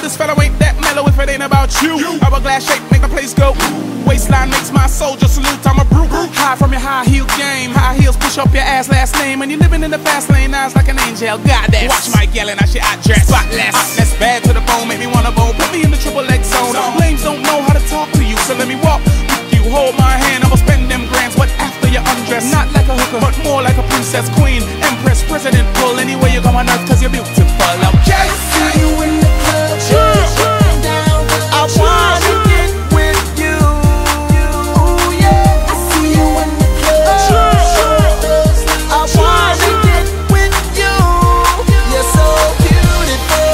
this fellow ain't that mellow if it ain't about you. Hourglass shape make the place go. Waistline makes my soldier salute. I'm a brute. High from your high heel game. High heels push up your ass last name. And you living in the fast lane, eyes like an angel. Goddess. Watch Mike yelling, I shit I dress. Spotless. Hotness bad to the bone, make me wanna bone. Put me in the triple X zone. Lames don't know how to talk to you, so let me walk with you. Hold my hand, I'ma spend them grands. What after you undress? Not like a hooker, but more like a princess, queen, empress, president. Pull anywhere you come on earth, cause you're beautiful. Okay? I see you in the club, shine down. I wanna get with you. Ooh yeah. I see you in the club, I wanna get with you. You're so beautiful,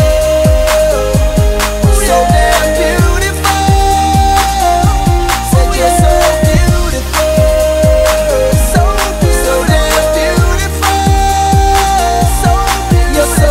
so damn beautiful. Said you're so beautiful, so damn beautiful, you're so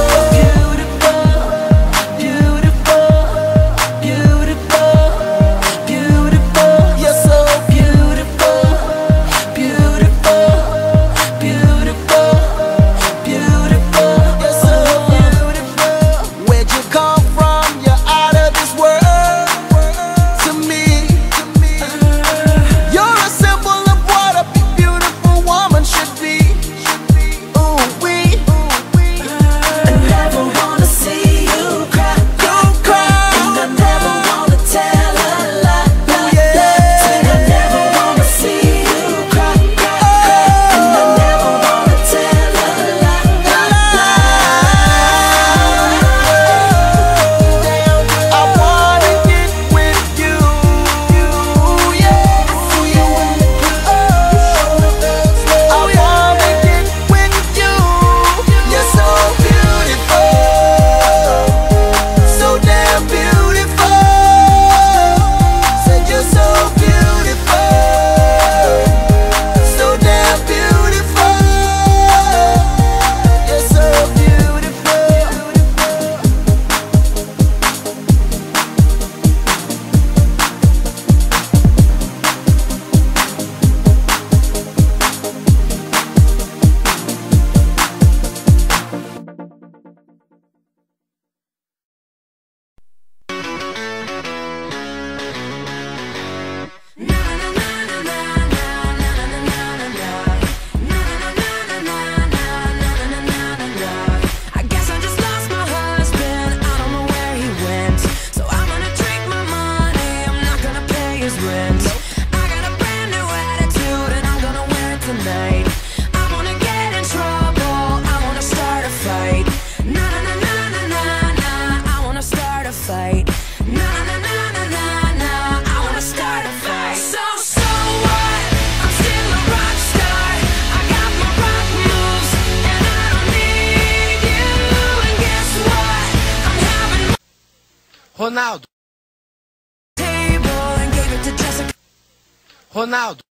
Ronaldo. Ronaldo.